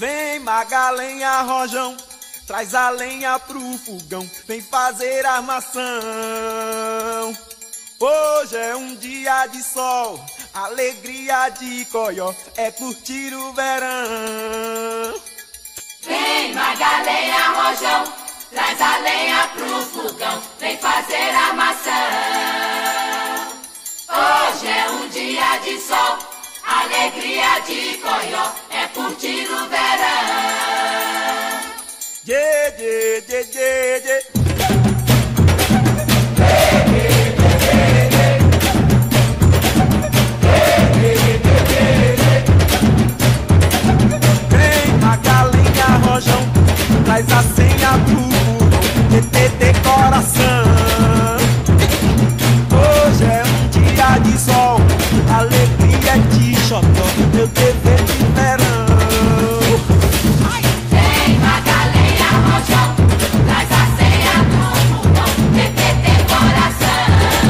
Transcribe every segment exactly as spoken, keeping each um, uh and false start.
Vem Magalenha Rojão, traz a lenha pro fogão, vem fazer armação. Hoje é um dia de sol, alegria de coió, é curtir o verão. Vem Magalenha Rojão, traz a lenha pro fogão, vem fazer armação. Hoje é um dia de sol, alegria de coió, é curtir o verão. Ye, ye, ye, ye, ye. Vem Magalenha Rojão, traz a senha pro fogão, T T T coração. Hoje é um dia de sol, alegria de xodó, meu dever de verão. Vem Magalenha Rojão, traz a senha pro fogão, T T T coração.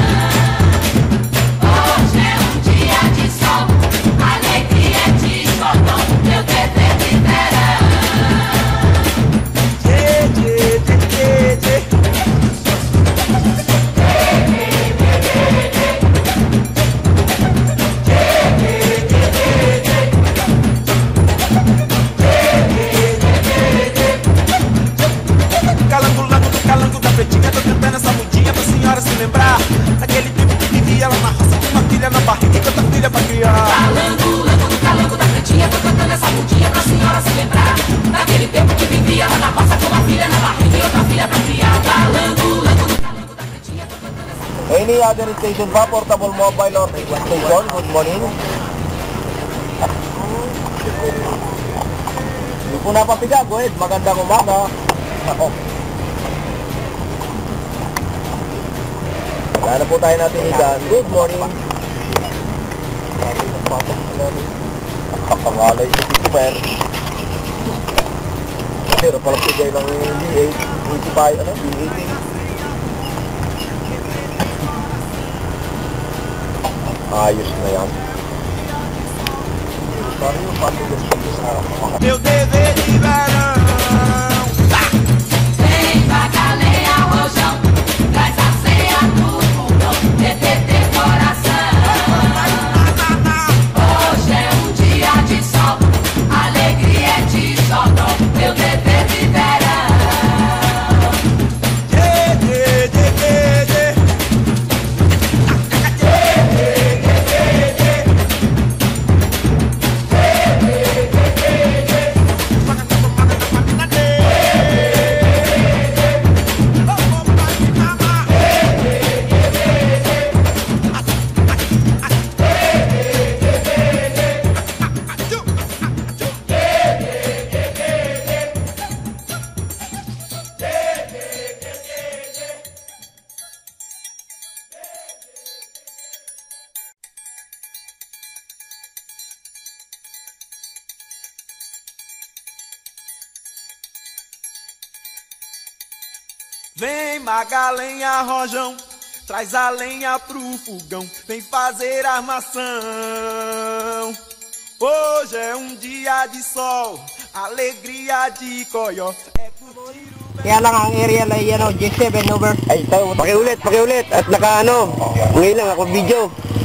Hoje é um dia de sol, alegria de xodó, meu dever de verão. Ye, ye, ye, ye, ye. Calango da pretinha, tô cantando essa mudinha pra senhora se lembrar daquele tempo que vivia lá na roça com uma filha na barriga e outra filha pra criar. Calango, lango do calango da pretinha, tô cantando essa mudinha pra senhora se lembrar daquele tempo que vivia lá na roça com uma filha na barriga e outra filha pra criar. Calango, lango do calango da pretinha, tô cantando essa mudinha. Any other station pa, portable mobile or station? Good morning. Hindi po napapiga, go ahead. Magandang umaga. Ako. Wala na po tayo natin igan. Good morning. Kapangalay si Super. Pero pala pigay ng D eight, eighty-five, ano, D eighty. Ayos na yan. Sorry, yung patugas ko sa mga... Meu dever de verão. Vem Magalenha Rojão, traz a senha pro fogão, T T T coração. Hoje é um dia de sol, alegria de xodó, meu dever de verão. Ye, ye, ye, ye, ye. Vem Magalenha Rojão, traz a lenha pro fogão, vem fazer armação. Hoje é um dia de sol, alegria de coió, é curtir o Kaya lang ang area na yan, G seven over. Ay, ito, pakiulit, pakiulit. At naka ano, ngayon lang ako video.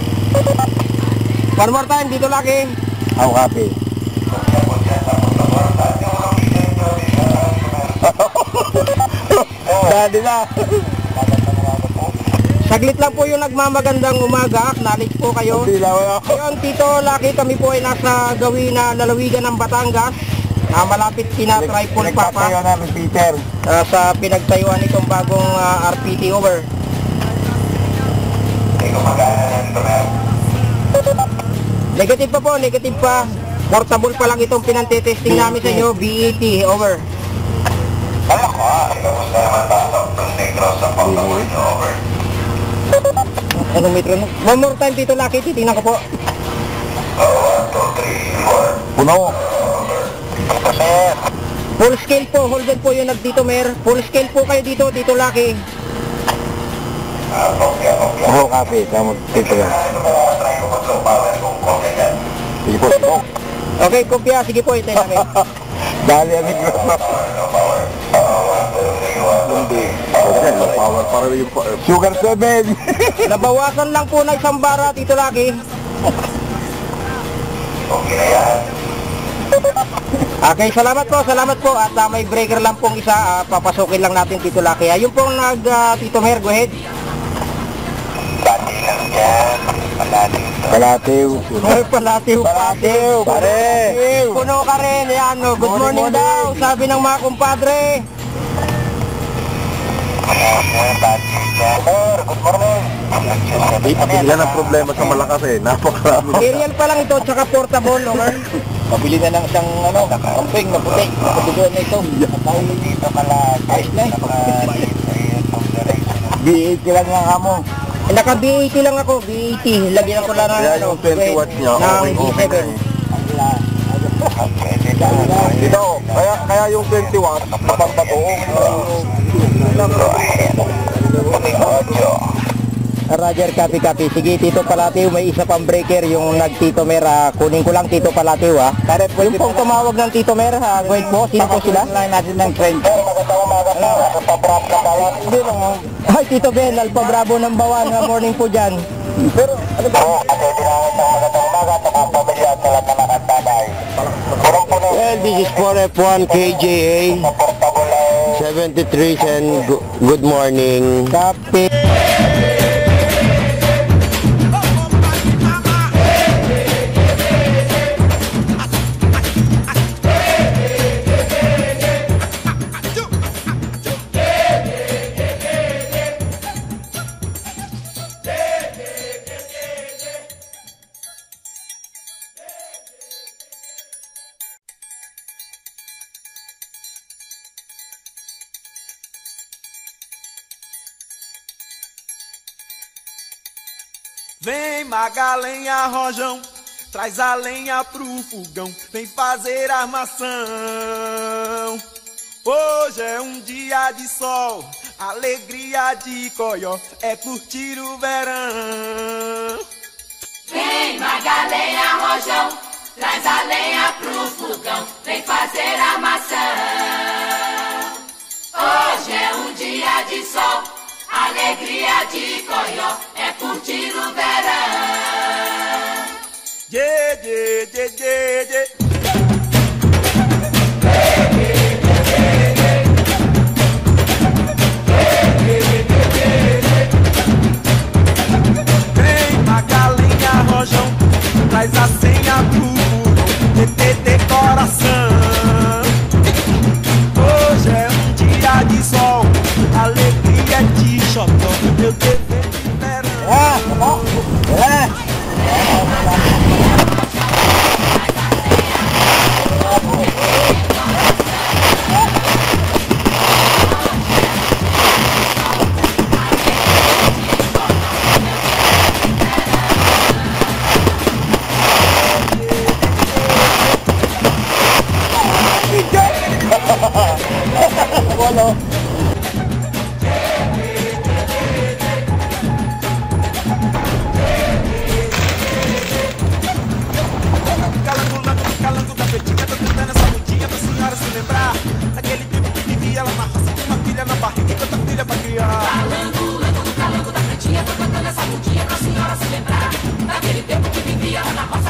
One more time, dito laki. Ako, copy. Dali na. Saglit lang po yung nagmamagandang umaga. Acknowledge po kayo. Ngayon, Tito Laki, kami po ay nasa gawin na lalawigan ng Batangas. Uh, malapit sina Tripol Papa. Uh, sa pinagtayuan nitong bagong uh, R P T over. Negative pa po, negative pa. Portable pa lang itong pinantetesting namin sa inyo. B E T over. Anong metro na? One more time, Tito Laki, titingnan ko po. one, two, three, four. Puno. Full scale po, holder po yung nagdito, Mer. Full scale po kayo dito, Tito Laki. Oo, copy. Tama, dito yan. Sige po, sige po. Okay, kopya. Sige po, hintay namin. Dali ang mikrono. Sugar seven. Nabawasan lang po na isang bara, Tito Lucky. Okay na yan. Okay, salamat po, salamat po. At uh, may breaker lang pong isa, uh, papasukin lang natin, Tito Lucky. Ayun pong nag, uh, Tito Mer, go ahead. Pati lang dyan. Palatiw. Palatiw. Ay, palatiw. Palatiw. Pare. Puno ka rin. Yan, no. Good morning, morning daw. Sabi ng mga kumpadre. Good morning. Yan ang problema sa Malakas eh. Napakarami. Aerial pa lang ito, tsaka portable, no, man? Mabili na ng isang ano, camping na puti. Kapatuloy na ito. Dahil dito pala. Ayos na eh. B eighty lang yung amo. Eh, naka B eighty lang ako, B eighty. Lagyan ko lang ng Kaya ano, yung twenty watts niya, okay, ng B okay seven. Dito, kaya, kaya yung twenty watts, napapatuong. Roger, copy, copy. Sige, Tito Palatiw, may isa pang breaker yung nag-Tito Mer. Ah, kunin ko lang, Tito Palatiw, ha. Yung pong tumawag ng Tito Mer, ha. Wait po, sino po sila? Lang natin ng train. Magandang umaga po. Nakapabrap ka tayo. Hindi lang. Ay, Tito Ben, Alpha Bravo ng Bawan. Ha, morning po dyan. Pero, ano ba? Oo, kasi dinangin ng magandang umaga at mga pamilya at lahat na nakatabay. Well, this is four F one K J A, seventy-three and good morning. Copy. Vem magalenha, rojão, traz a lenha pro fogão, vem fazer armação. Hoje é um dia de sol, alegria de coió, é curtir o verão. Vem magalenha, rojão, traz a lenha pro fogão, vem fazer armação. Hoje é um dia de sol, alegria de coió, é curtir o verão. Ye, ye, ye, ye, ye. Vem magalinha, rojão, traz a senha pro T T T coração. Hoje é um dia de sol, alegria de xodó, meu dever de verão. É, Walo. Calango, calango da pretinha, tô cantando essa mudinha pra senhora se lembrar daquele tempo que vivia lá na roça com uma filha na barriga e outra filha pra criar. Calango, lango, calango da pretinha, tô cantando essa mudinha pra senhora se lembrar daquele tempo que vivia lá na roça